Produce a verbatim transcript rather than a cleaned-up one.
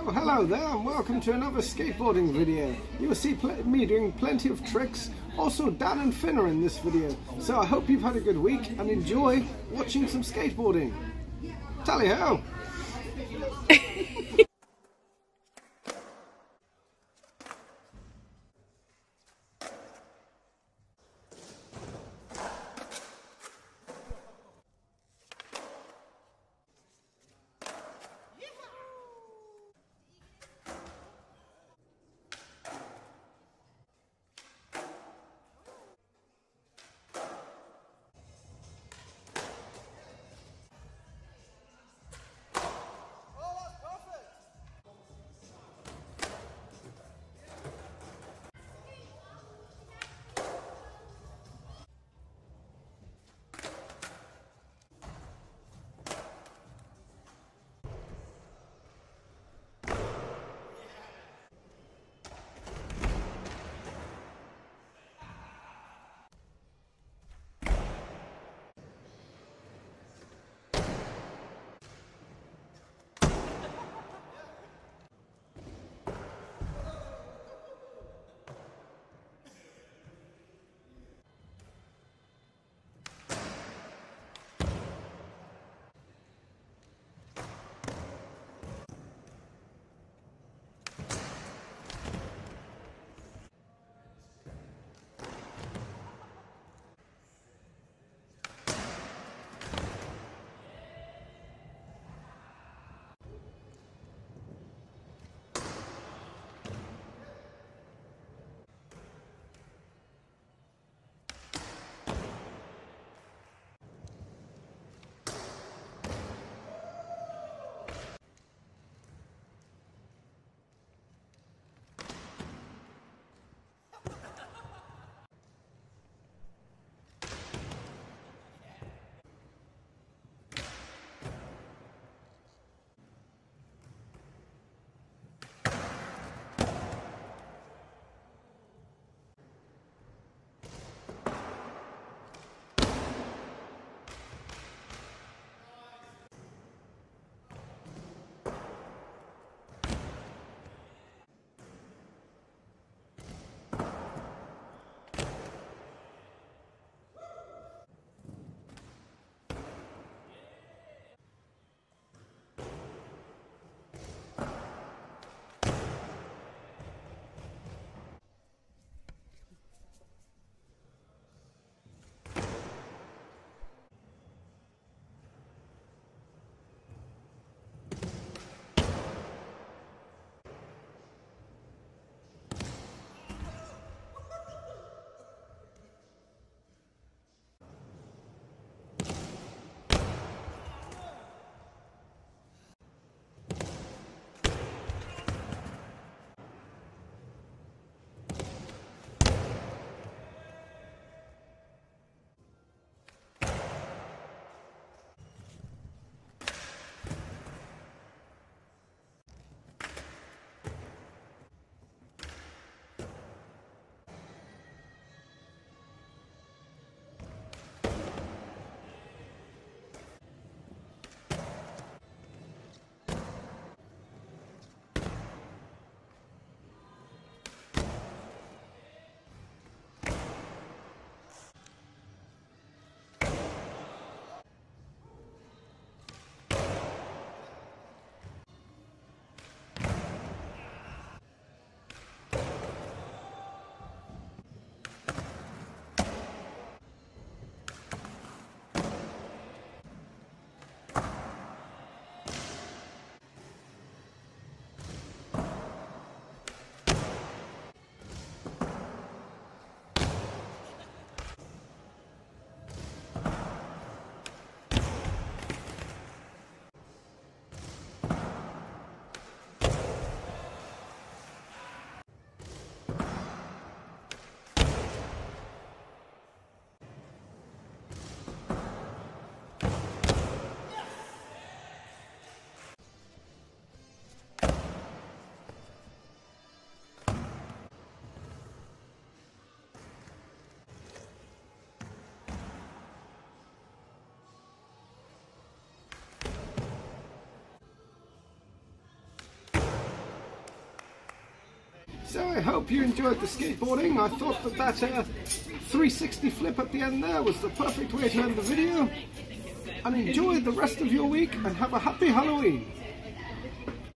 So hello there and welcome to another skateboarding video. You will see me doing plenty of tricks, also Dan and Finn are in this video. So I hope you've had a good week and enjoy watching some skateboarding. Tally ho! So I hope you enjoyed the skateboarding. I thought that that uh, three sixty flip at the end there was the perfect way to end the video. And enjoy the rest of your week and have a happy Halloween.